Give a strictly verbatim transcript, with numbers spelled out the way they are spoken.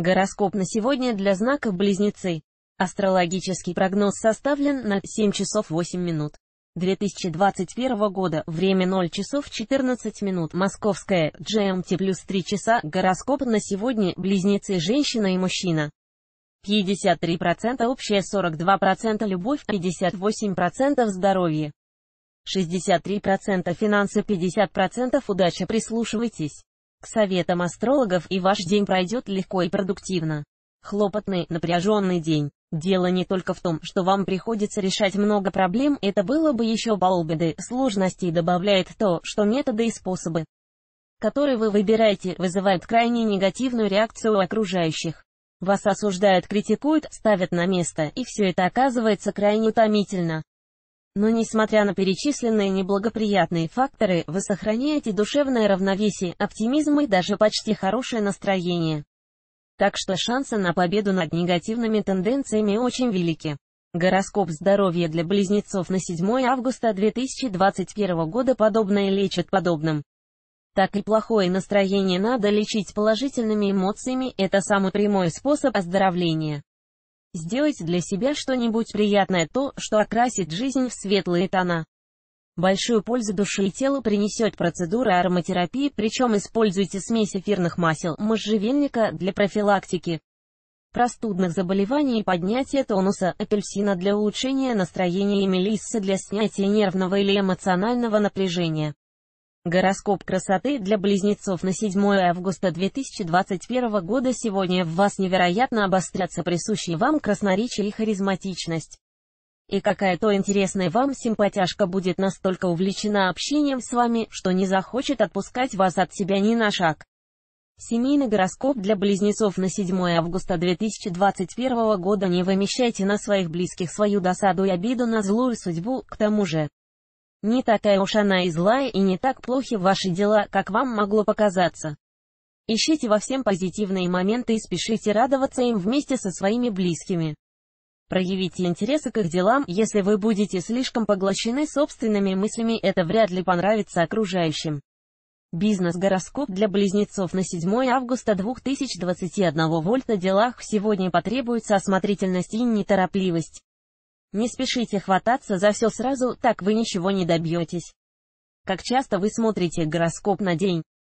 Гороскоп на сегодня для знаков Близнецы. Астрологический прогноз составлен на семь часов восемь минут две тысячи двадцать первого года, время ноль часов четырнадцать минут, московское, джи эм ти плюс три часа. Гороскоп на сегодня: Близнецы, женщина и мужчина. пятьдесят три процента общее, сорок два процента любовь, пятьдесят восемь процентов здоровье, шестьдесят три процента финансы, пятьдесят процентов удача. Прислушивайтесь к советам астрологов, и ваш день пройдет легко и продуктивно. Хлопотный, напряженный день. Дело не только в том, что вам приходится решать много проблем, это было бы еще полбеды. Сложностей добавляет то, что методы и способы, которые вы выбираете, вызывают крайне негативную реакцию у окружающих. Вас осуждают, критикуют, ставят на место, и все это оказывается крайне утомительно. Но несмотря на перечисленные неблагоприятные факторы, вы сохраняете душевное равновесие, оптимизм и даже почти хорошее настроение. Так что шансы на победу над негативными тенденциями очень велики. Гороскоп здоровья для Близнецов на седьмое августа две тысячи двадцать первого года. Подобное лечит подобным. Так и плохое настроение надо лечить положительными эмоциями, это самый прямой способ оздоровления. Сделайте для себя что-нибудь приятное, то, что окрасит жизнь в светлые тона. Большую пользу душе и телу принесет процедура ароматерапии, причем используйте смесь эфирных масел, можжевельника для профилактики простудных заболеваний и поднятия тонуса, апельсина для улучшения настроения и мелиссы для снятия нервного или эмоционального напряжения. Гороскоп красоты для Близнецов на седьмое августа две тысячи двадцать первого года. Сегодня в вас невероятно обострятся присущие вам красноречие и харизматичность. И какая-то интересная вам симпатяшка будет настолько увлечена общением с вами, что не захочет отпускать вас от себя ни на шаг. Семейный гороскоп для Близнецов на седьмое августа две тысячи двадцать первого года. Не вымещайте на своих близких свою досаду и обиду на злую судьбу, к тому же не такая уж она и злая, и не так плохи ваши дела, как вам могло показаться. Ищите во всем позитивные моменты и спешите радоваться им вместе со своими близкими. Проявите интерес к их делам. Если вы будете слишком поглощены собственными мыслями, это вряд ли понравится окружающим. Бизнес-гороскоп для Близнецов на седьмое августа две тысячи двадцать первого года. В делах сегодня потребуется осмотрительность и неторопливость. Не спешите хвататься за все сразу, так вы ничего не добьетесь. Как часто вы смотрите гороскоп на день?